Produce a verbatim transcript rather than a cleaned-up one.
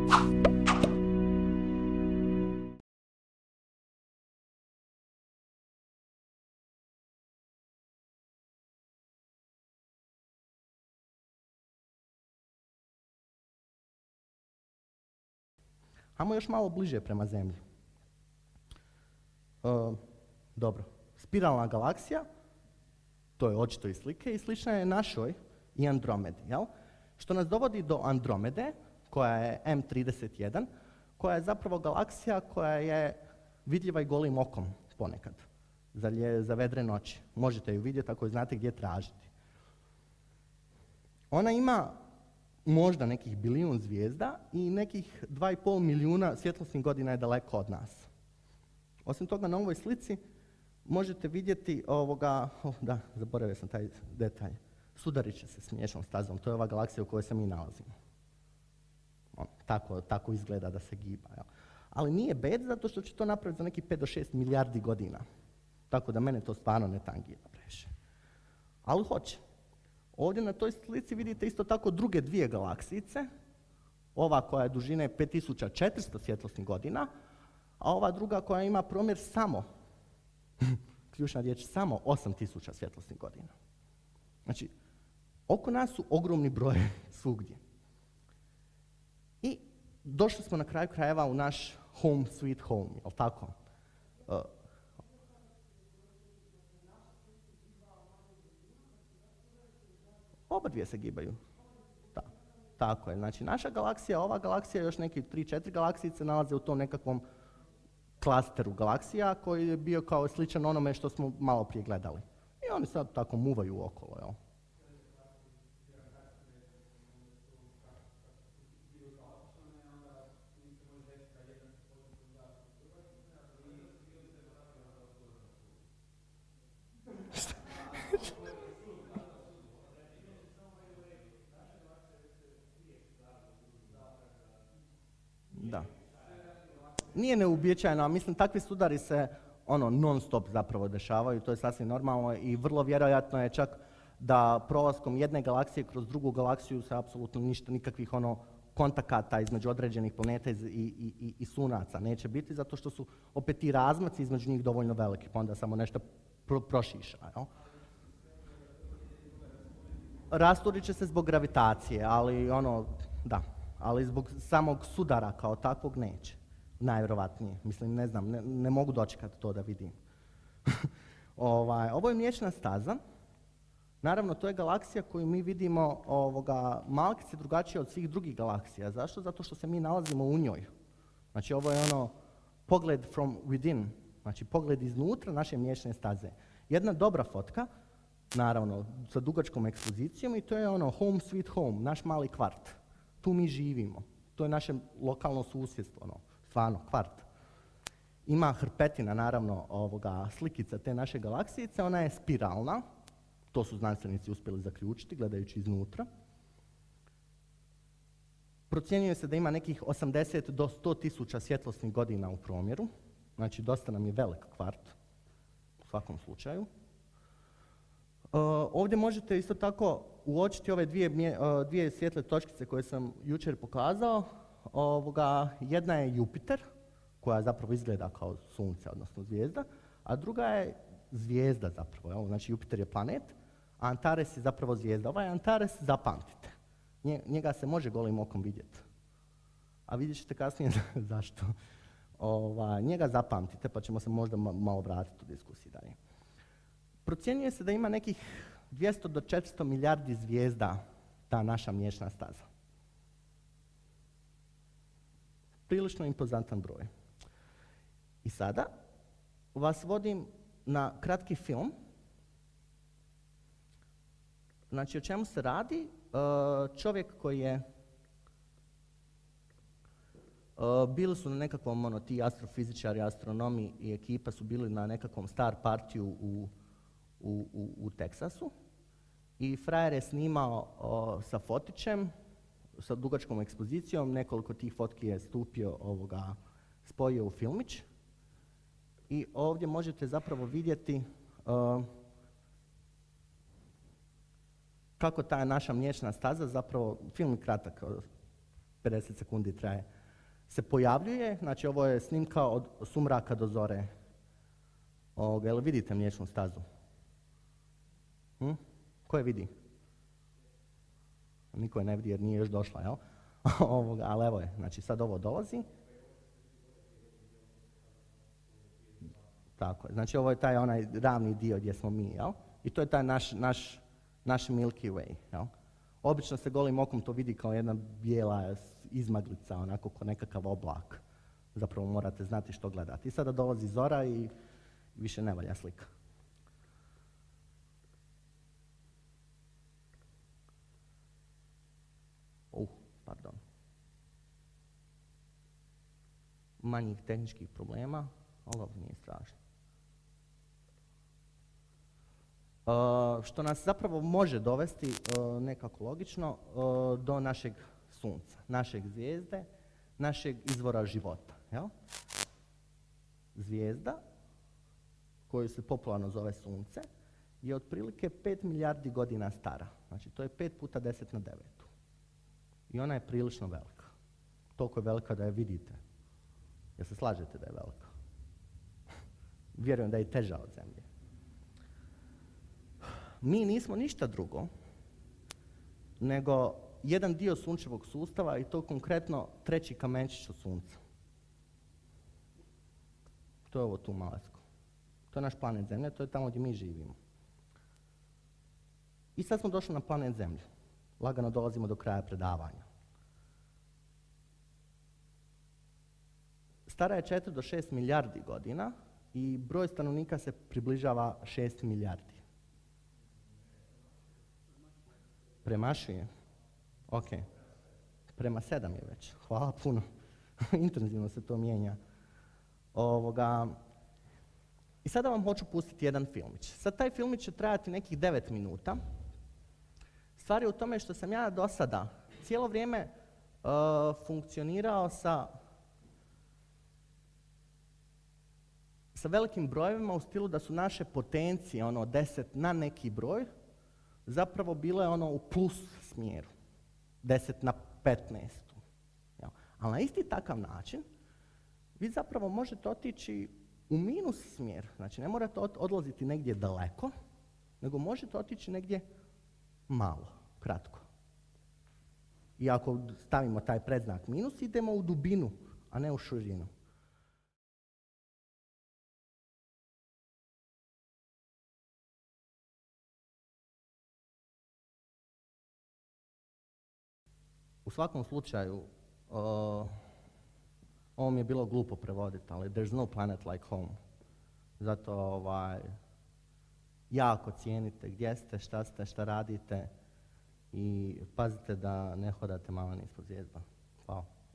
Hajmo još malo bliže prema Zemlji. E, dobro, spiralna galaksija, to je očito iz slike, i slična je našoj i Andromedi, jel? Što nas dovodi do Andromede, koja je M trideset jedan, koja je zapravo galaksija koja je vidljiva i golim okom ponekad, za, lje, za vedre noći. Možete ju vidjeti ako znate gdje tražiti. Ona ima možda nekih bilijun zvijezda i nekih dva i pol milijuna svjetlosnih godina je daleko od nas. Osim toga, na ovoj slici možete vidjeti ovoga, oh, da, zaboravio sam taj detalj, sudarit će se smiješnom stazom, to je ova galaksija u kojoj se mi nalazimo. On, tako, tako izgleda da se giba. Jel? Ali nije bed zato što će to napraviti za nekih pet do šest milijardi godina. Tako da mene to stvarno ne tangira previše. Ali hoće. Ovdje na toj slici vidite isto tako druge dvije galaksijice. Ova koja je dužine pet tisuća četiristo svjetlosnih godina, a ova druga koja ima promjer samo, ključna riječ, samo osam tisuća svjetlosnih godina. Znači, oko nas su ogromni brojevi svugdje. I došli smo na kraju krajeva u naš home sweet home, jel tako? Uh, Oba dvije se gibaju. Ta, tako je. Znači, naša galaksija, ova galaksija, još neki tri četiri galaksijice nalaze u tom nekakvom klasteru galaksija koji je bio kao sličan onome što smo malo prije gledali. I oni sad tako muvaju okolo, jel? Da. Nije neuobičajeno, a mislim takvi sudari se ono non stop zapravo dešavaju, to je sasvim normalno i vrlo vjerojatno je čak da prolaskom jedne galaksije kroz drugu galaksiju se apsolutno ništa, nikakvih ono kontakata između određenih planeta i, i, i, i sunaca neće biti, zato što su opet ti razmaci između njih dovoljno veliki, pa onda samo nešto pro, prošiša. Jel? Rasturit će se zbog gravitacije, ali ono, da, ali zbog samog sudara kao takvog neće. Najvjerovatnije. Mislim, ne znam, ne, ne mogu dočekati to da vidim. ovaj, ovo je Mliječna staza. Naravno, to je galaksija koju mi vidimo ovoga, malkice drugačije od svih drugih galaksija. Zašto? Zato što se mi nalazimo u njoj. Znači, ovo je ono pogled from within, znači pogled iznutra naše Mliječne staze. Jedna dobra fotka, naravno, sa dugačkom ekspozicijom i to je ono home sweet home, naš mali kvart. Tu mi živimo. To je naše lokalno susjedstvo, ono, stvarno, kvart. Ima hrpetina, naravno, ovoga, slikica te naše galaksijice, ona je spiralna, to su znanstvenici uspjeli zaključiti, gledajući iznutra. Procjenjuje se da ima nekih osamdeset do sto tisuća svjetlosnih godina u promjeru, znači dosta nam je velik kvart, u svakom slučaju. Uh, ovdje možete isto tako uočiti ove dvije, uh, dvije svjetle točkice koje sam jučer pokazao. Ovoga, jedna je Jupiter, koja zapravo izgleda kao sunce, odnosno zvijezda, a druga je zvijezda zapravo. Jel? Znači Jupiter je planet, a Antares je zapravo zvijezda. Ovaj Antares zapamtite. Njega se može golim okom vidjeti. A vidjet ćete kasnije zašto. Ova, njega zapamtite, pa ćemo se možda malo vratiti u diskusiji dalje. Procjenjuje se da ima nekih dvjesto do četiristo milijardi zvijezda ta naša Mliječna staza. Prilično impozantan broj. I sada vas vodim na kratki film. Znači, o čemu se radi? Uh, čovjek koji je... Uh, bili su na nekakvom, ono, ti astrofizičari, astronomi i ekipa su bili na nekakvom star partiju u, u, u, u Teksasu. I frajer je snimao uh, sa fotićem, sa dugačkom ekspozicijom, nekoliko tih fotki je stupio, ovoga, spojio u filmić. I ovdje možete zapravo vidjeti uh, kako ta naša Mliječna staza, zapravo film je kratak, pedeset sekundi traje, se pojavljuje, znači ovo je snimka od sumraka do zore. Ovoga, jel vidite Mliječnu stazu? Hm? Ko je vidi? Niko je ne vidi jer nije još došla, jel? Ovoga, ali evo je, znači sad ovo dolazi. Tako je, znači ovo je taj onaj ravni dio gdje smo mi, jel? I to je taj naš, naš, naš Milky Way, jel? Obično se golim okom to vidi kao jedna bijela izmaglica, onako kao nekakav oblak. Zapravo morate znati što gledati. I sada dolazi zora i više ne valja slika. Uh, pardon. Manjih tehničkih problema, ali ovo nije strašno. Uh, što nas zapravo može dovesti uh, nekako logično uh, do našeg sunca, našeg zvijezde, našeg izvora života. Jel? Zvijezda, koju se popularno zove sunce, je otprilike pet milijardi godina stara. Znači to je pet puta deset na devet. I ona je prilično velika. Toliko je velika da je vidite. Jel se slažete da je velika? Vjerujem da je i teža od Zemlje. Mi nismo ništa drugo nego jedan dio sunčevog sustava i to konkretno treći kamenčić od sunca. To je ovo tu malecko. To je naš planet Zemlja, to je tamo gdje mi živimo. I sad smo došli na planet Zemlju. Lagano dolazimo do kraja predavanja. Stara je četiri do šest milijardi godina i broj stanovnika se približava šest milijardi. Premašuje? Ok. Prema sedam je već. Hvala puno. Intenzivno se to mijenja. Ovoga. I sada vam hoću pustiti jedan filmić. Sad taj filmić će trajati nekih devet minuta. Stvar je u tome što sam ja do sada cijelo vrijeme uh, funkcionirao sa, sa velikim brojevima u stilu da su naše potencije, ono deset na neki broj, zapravo bile ono u plus smjeru. deset na petnaest. Ali na isti takav način vi zapravo možete otići u minus smjer. Znači ne morate odlaziti negdje daleko, nego možete otići negdje malo, kratko. I ako stavimo taj predznak minus, idemo u dubinu, a ne u širinu. U svakom slučaju, uh, ovo mi je bilo glupo prevoditi, ali there's no planet like home. Zato ovaj, jako cijenite gdje ste, šta ste, šta radite i pazite da ne hodate malo nispod zvijezda. Hvala.